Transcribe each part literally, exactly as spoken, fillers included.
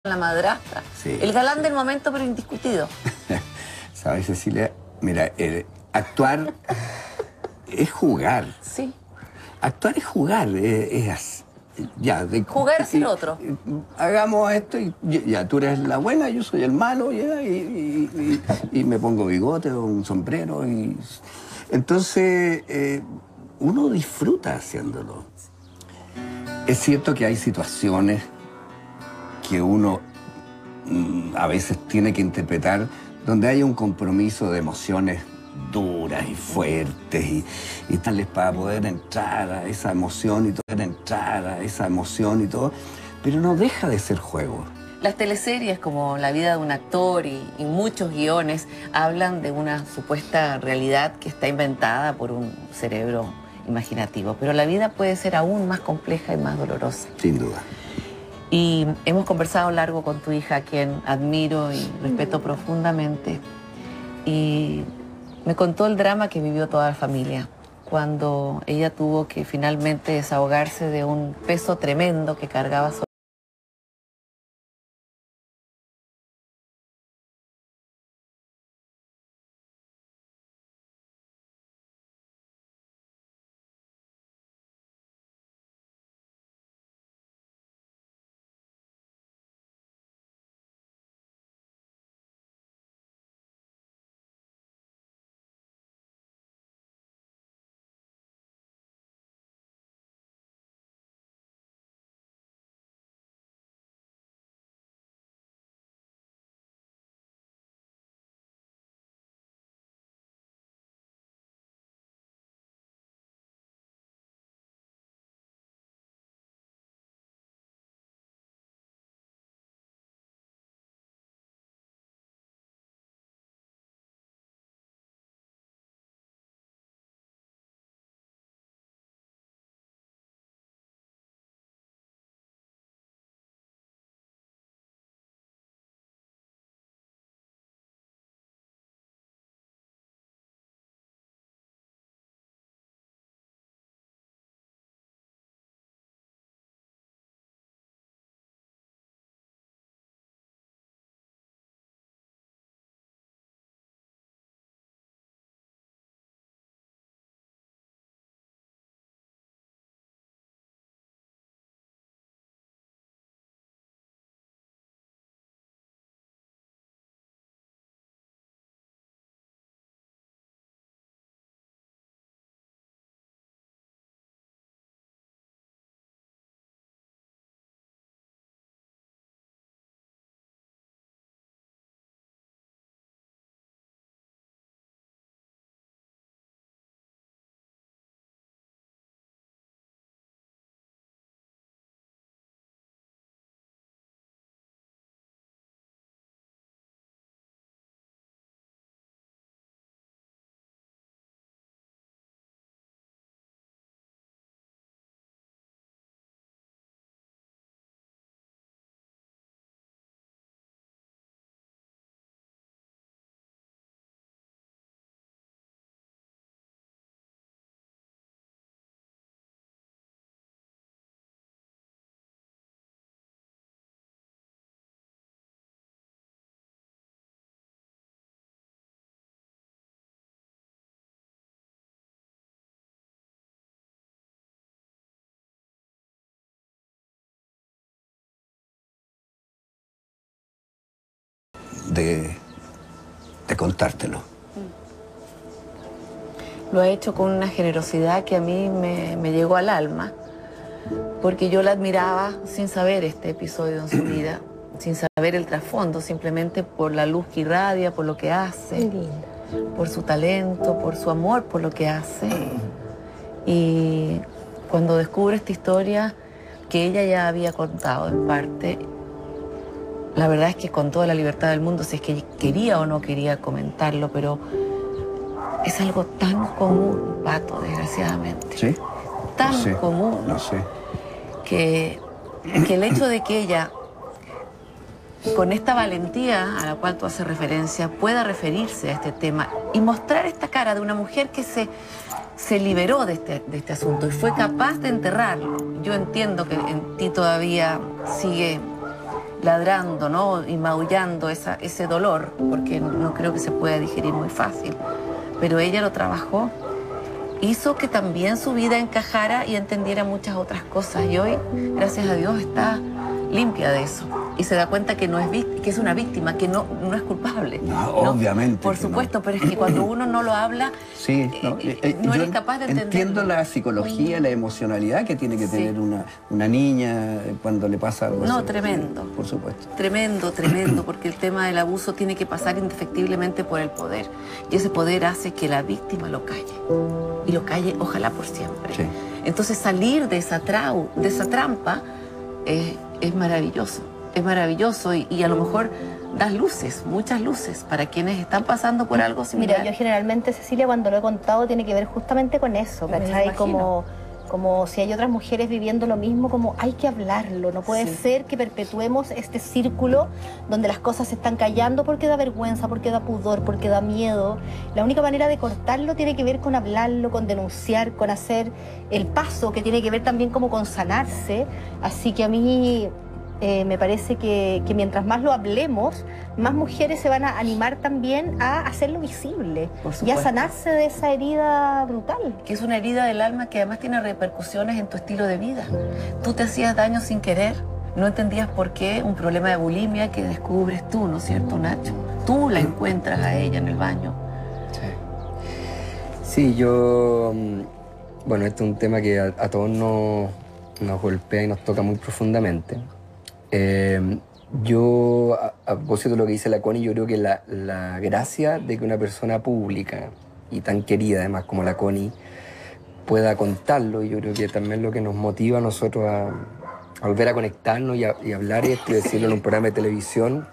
la madrastra. Sí, el galán sí. del momento, pero indiscutido. ¿Sabes, Cecilia? Mira, el actuar es jugar. Sí. Actuar es jugar, es, es ya. De, Jugar es el y, otro. y, hagamos esto y ya, tú eres la buena, yo soy el malo, ya, y, y, y, y me pongo bigote o un sombrero. Y... Entonces, eh, uno disfruta haciéndolo. Es cierto que hay situaciones que uno mm, a veces tiene que interpretar donde hay un compromiso de emociones duras y fuertes y, y tales para poder entrar a esa emoción y poder entrar a esa emoción y todo, pero no deja de ser juego. Las teleseries, como La vida de un actor y, y muchos guiones, hablan de una supuesta realidad que está inventada por un cerebro imaginativo, pero la vida puede ser aún más compleja y más dolorosa. Sin duda. Y hemos conversado largo con tu hija, a quien admiro y respeto profundamente, y me contó el drama que vivió toda la familia cuando ella tuvo que finalmente desahogarse de un peso tremendo que cargaba sobre De, de contártelo. Lo ha hecho con una generosidad que a mí me, me llegó al alma, porque yo la admiraba sin saber este episodio en su vida, sin saber el trasfondo, simplemente por la luz que irradia, por lo que hace, por su talento, por su amor por lo que hace. Y cuando descubre esta historia que ella ya había contado en parte, la verdad es que con toda la libertad del mundo, si es que quería o no quería comentarlo, pero es algo tan común, Pato, desgraciadamente. ¿Sí? Tan no sé, común. No sé. Que, que el hecho de que ella, con esta valentía a la cual tú haces referencia, pueda referirse a este tema y mostrar esta cara de una mujer que se, se liberó de este, de este asunto y fue capaz de enterrarlo. Yo entiendo que en ti todavía sigue ladrando, ¿no? Y maullando esa, ese dolor, porque no, no creo que se pueda digerir muy fácil. Pero ella lo trabajó, hizo que también su vida encajara y entendiera muchas otras cosas. Y hoy, gracias a Dios, está limpia de eso. Y se da cuenta que no es que es una víctima, que no, no es culpable. No, ¿no? obviamente. Por supuesto, no. Pero es que cuando uno no lo habla, sí, no, eh, eh, no yo eres capaz de entender. Entiendo la psicología, la emocionalidad que tiene que sí. tener una, una niña cuando le pasa algo No, así. tremendo. Por supuesto. Tremendo, tremendo, porque el tema del abuso tiene que pasar indefectiblemente por el poder. Y ese poder hace que la víctima lo calle. Y lo calle, ojalá por siempre. Sí. Entonces salir de esa, trau, de esa trampa eh, es maravilloso. Es maravilloso y, y a lo mejor das luces, muchas luces para quienes están pasando por algo similar. Mira, yo generalmente, Cecilia, cuando lo he contado, tiene que ver justamente con eso, ¿cachai? Como, como si hay otras mujeres viviendo lo mismo, como hay que hablarlo. No puede sí. ser que perpetuemos este círculo donde las cosas se están callando porque da vergüenza, porque da pudor, porque da miedo. La única manera de cortarlo tiene que ver con hablarlo, con denunciar, con hacer el paso, que tiene que ver también como con sanarse. Así que a mí... Eh, me parece que, que mientras más lo hablemos, más mujeres se van a animar también a hacerlo visible y a sanarse de esa herida brutal. Que es una herida del alma que además tiene repercusiones en tu estilo de vida. Tú te hacías daño sin querer, no entendías por qué, un problema de bulimia que descubres tú, ¿no es cierto, Nacho? Tú la encuentras a ella en el baño. Sí, sí yo... Bueno, este es un tema que a, a todos nos, nos golpea y nos toca muy profundamente. Eh, yo, a, a propósito de lo que dice la Connie, yo creo que la, la gracia de que una persona pública y tan querida además como la Connie pueda contarlo, y yo creo que también lo que nos motiva a nosotros a, a volver a conectarnos y, a, y hablar esto y decirlo en un programa de televisión,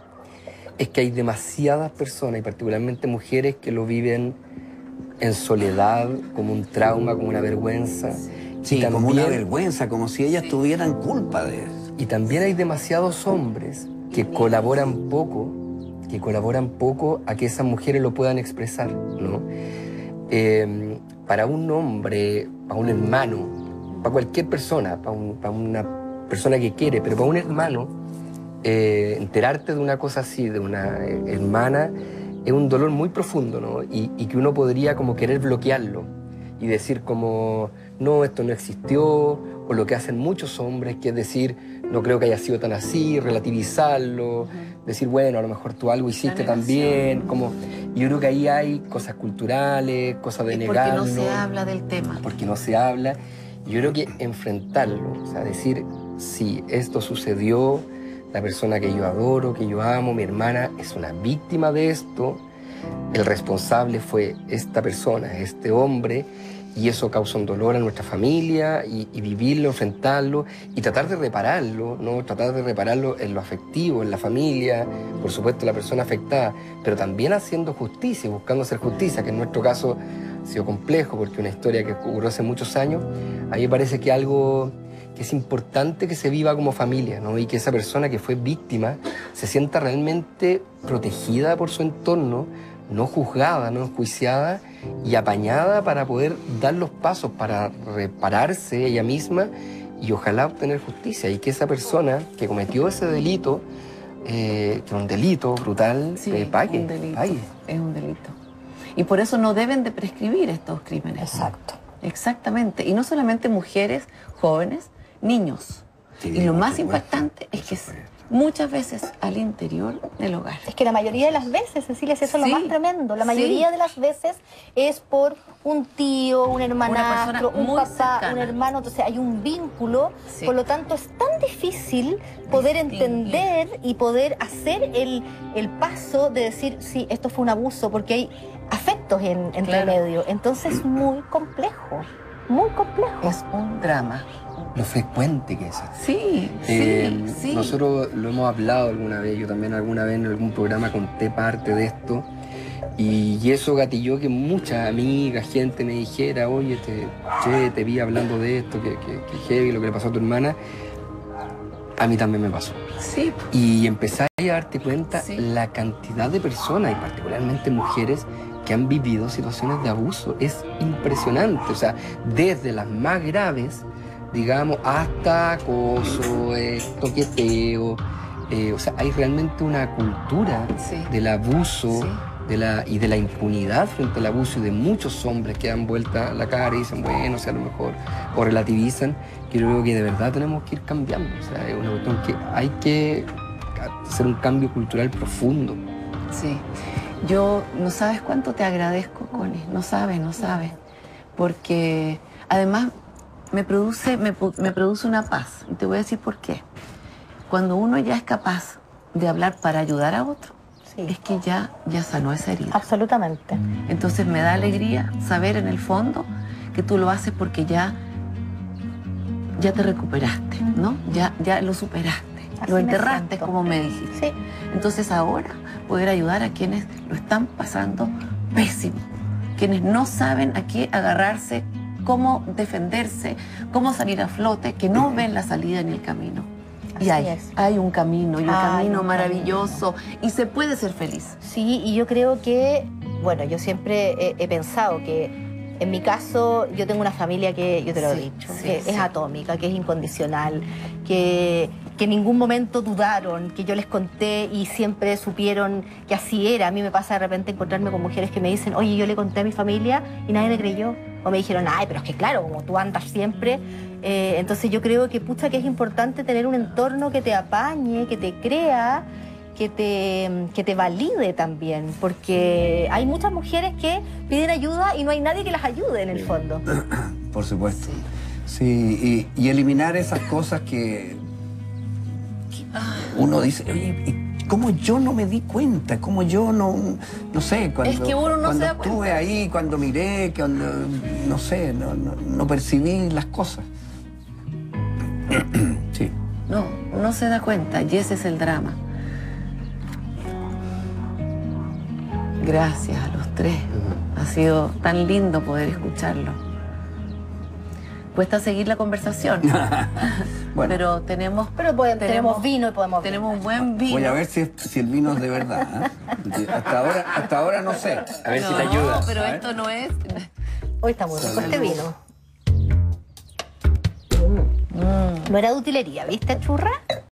es que hay demasiadas personas, y particularmente mujeres, que lo viven en soledad, como un trauma, como una vergüenza. Sí, también, como una vergüenza, como si ellas tuvieran culpa de eso. Y también hay demasiados hombres que colaboran poco, que colaboran poco a que esas mujeres lo puedan expresar, ¿no? Eh, para un hombre, para un hermano, para cualquier persona, para, un, para una persona que quiere, pero para un hermano, eh, enterarte de una cosa así, de una eh, hermana, es un dolor muy profundo, ¿no? Y, y que uno podría como querer bloquearlo y decir como, no, esto no existió, o lo que hacen muchos hombres, que es decir, no creo que haya sido tan así, relativizarlo, uh-huh. decir, bueno, a lo mejor tú algo hiciste también, como, yo creo que ahí hay cosas culturales, cosas de negarlo. Porque no se habla del tema. Porque no se habla. Yo creo que enfrentarlo, o sea, decir, sí, esto sucedió, la persona que yo adoro, que yo amo, mi hermana, es una víctima de esto, el responsable fue esta persona, este hombre, y eso causa un dolor a nuestra familia, y, y vivirlo, enfrentarlo, y tratar de repararlo, ¿no? Tratar de repararlo en lo afectivo, en la familia, por supuesto la persona afectada, pero también haciendo justicia, buscando hacer justicia, que en nuestro caso ha sido complejo, porque una historia que ocurrió hace muchos años, a mí me parece que algo que es importante que se viva como familia, ¿no? Y que esa persona que fue víctima se sienta realmente protegida por su entorno, no juzgada, no enjuiciada y apañada para poder dar los pasos para repararse ella misma y ojalá obtener justicia, y que esa persona que cometió ese delito, eh, que es un delito brutal, sí, eh, pague, un delito, pague. Es un delito. Y por eso no deben de prescribir estos crímenes. Exacto. Exactamente. Y no solamente mujeres, jóvenes, niños. Sí, y lo más impactante es que es muchas veces al interior del hogar. Es que la mayoría de las veces, Cecilia, eso es sí, lo más tremendo. La mayoría sí. de las veces es por un tío, un hermanastro, un papá, cercana. un hermano. Entonces hay un vínculo. Sí. Por lo tanto, es tan difícil poder entender y poder hacer el, el paso de decir, sí, esto fue un abuso, porque hay afectos en, entre claro. medio. Entonces es muy complejo, muy complejo. Es un drama. Lo frecuente que es. Sí, eh, sí, sí. Nosotros lo hemos hablado alguna vez, yo también alguna vez en algún programa conté parte de esto, y, y eso gatilló que muchas amigas, gente me dijera, oye, te, che, te vi hablando de esto, que, que, que heavy, lo que le pasó a tu hermana. A mí también me pasó. Sí. Y empecé a darte cuenta sí. la cantidad de personas, y particularmente mujeres, que han vivido situaciones de abuso. Es impresionante, o sea, desde las más graves, digamos, hasta acoso, eh, toqueteo, eh, o sea, hay realmente una cultura Sí. del abuso Sí. de la, y de la impunidad frente al abuso y de muchos hombres que dan vuelta la cara y dicen, bueno, o sea, a lo mejor, o relativizan, que yo creo que de verdad tenemos que ir cambiando. O sea, es una cuestión que hay que hacer un cambio cultural profundo. Sí. Yo no sabes cuánto te agradezco, Connie. No sabes, no sabes. Porque además me produce, me, me produce una paz. Y te voy a decir por qué. Cuando uno ya es capaz de hablar para ayudar a otro, Sí. es que ya, ya sanó esa herida. Absolutamente. Entonces me da alegría saber en el fondo que tú lo haces porque ya, ya te recuperaste, ¿no? Ya, ya lo superaste, Así lo me enterraste, siento. como me dijiste. Sí. Entonces ahora poder ayudar a quienes lo están pasando pésimo, quienes no saben a qué agarrarse, cómo defenderse, cómo salir a flote, que no ven la salida ni el camino. Y Así hay, es. hay un camino, y un Hay camino un maravilloso, y se puede ser feliz. Sí, y yo creo que, bueno, yo siempre he, he pensado que en mi caso yo tengo una familia que, yo te lo he Sí, dicho, sí, que sí. es atómica, que es incondicional, que, que en ningún momento dudaron, que yo les conté y siempre supieron que así era. A mí me pasa de repente encontrarme con mujeres que me dicen, oye, yo le conté a mi familia y nadie me creyó. O me dijeron, ay, pero es que claro, como tú andas siempre. Eh, entonces yo creo que, pucha, que es importante tener un entorno que te apañe, que te crea, que te, que te valide también, porque hay muchas mujeres que piden ayuda y no hay nadie que las ayude en el fondo. Por supuesto. Sí, y, y eliminar esas cosas que, que uno dice, oye, ¿y cómo yo no me di cuenta? ¿Cómo yo no, no sé, cuando, Es que uno no cuando se da estuve cuenta. ahí, cuando miré, cuando, no sé, no, no, no percibí las cosas? Sí. No, no se da cuenta y ese es el drama. Gracias a los tres. Ha sido tan lindo poder escucharlo. Cuesta seguir la conversación, Bueno, pero tenemos, Pero podemos- tenemos vino y podemos tenemos un buen vino. voy a ver si, si el vino es de verdad. ¿eh? Hasta ahora, hasta ahora no sé. A ver si te No, ayuda. pero A ver. esto no es. Hoy está muy rico este vino. Mm. No era de utilería, ¿viste, churra?